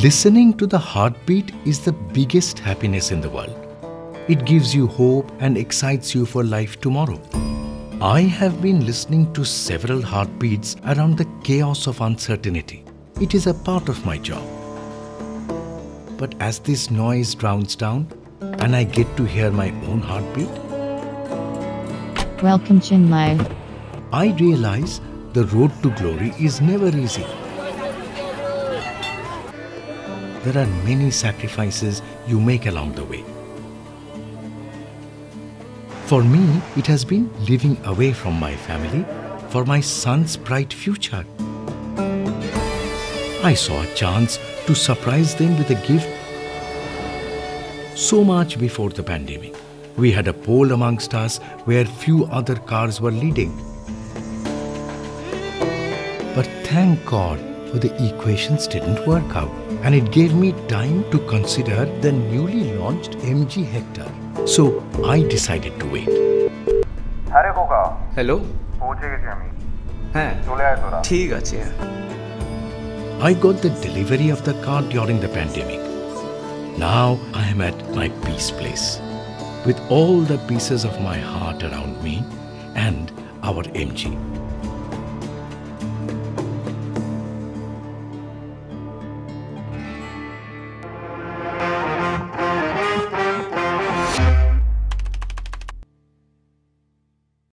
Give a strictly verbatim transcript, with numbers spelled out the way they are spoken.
Listening to the heartbeat is the biggest happiness in the world. It gives you hope and excites you for life tomorrow. I have been listening to several heartbeats around the chaos of uncertainty. It is a part of my job. But as this noise drowns down and I get to hear my own heartbeat, welcome Chinmay. I realize the road to glory is never easy. There are many sacrifices you make along the way. For me, it has been living away from my family for my son's bright future. I saw a chance to surprise them with a gift so much before the pandemic. We had a poll amongst us where few other cars were leading. But thank God for the equations didn't work out, and it gave me time to consider the newly launched M G Hector. So I decided to wait. আরে কোকা hello পৌঁছে গেছি আমি হ্যাঁ চলে আয় তোরা ঠিক আছে I got the delivery of the car during the pandemic. Now I am at my peace place with all the pieces of my heart around me and our M G.